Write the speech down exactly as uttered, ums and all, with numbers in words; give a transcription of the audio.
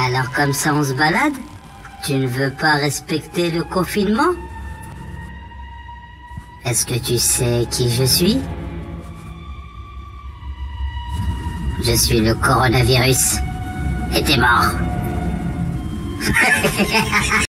Alors comme ça on se balade? Tu ne veux pas respecter le confinement? Est-ce que tu sais qui je suis? Je suis le coronavirus. Et t'es mort.